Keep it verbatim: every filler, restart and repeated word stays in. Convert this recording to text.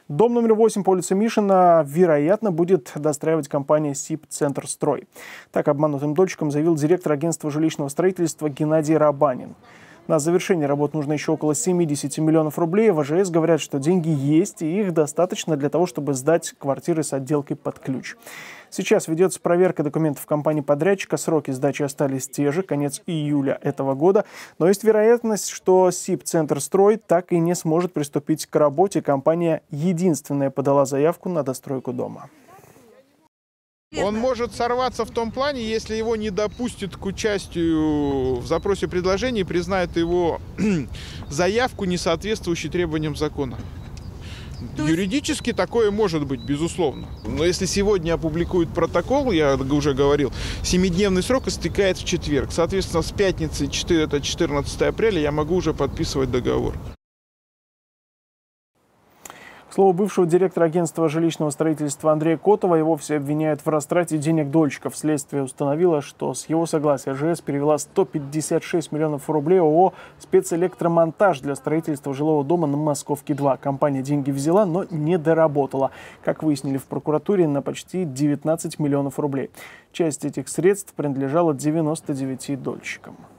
Дом номер восемь по улице Мишина, вероятно, будет достраивать компания «Сибцентрстрой». Так обманутым дольщикам заявил директор агентства жилищного строительства Геннадий Рабанин. На завершение работ нужно еще около семидесяти миллионов рублей. В АЖС говорят, что деньги есть, и их достаточно для того, чтобы сдать квартиры с отделкой под ключ. Сейчас ведется проверка документов компании-подрядчика. Сроки сдачи остались те же, конец июля этого года. Но есть вероятность, что «Сибцентрстрой» так и не сможет приступить к работе. Компания единственная подала заявку на достройку дома. Он может сорваться в том плане, если его не допустят к участию в запросе предложений и признает его заявку, не соответствующей требованиям закона. Юридически такое может быть, безусловно. Но если сегодня опубликуют протокол, я уже говорил, семидневный срок истекает в четверг. Соответственно, с пятницы, это четырнадцатое апреля, я могу уже подписывать договор. К слову, бывшего директора агентства жилищного строительства Андрея Котова и вовсе обвиняют в растрате денег дольщиков. Следствие установило, что с его согласия АЖС перевела сто пятьдесят шесть миллионов рублей ООО «Спецэлектромонтаж» для строительства жилого дома на Московке два. Компания деньги взяла, но не доработала. Как выяснили в прокуратуре, на почти девятнадцать миллионов рублей. Часть этих средств принадлежала девяноста девяти дольщикам.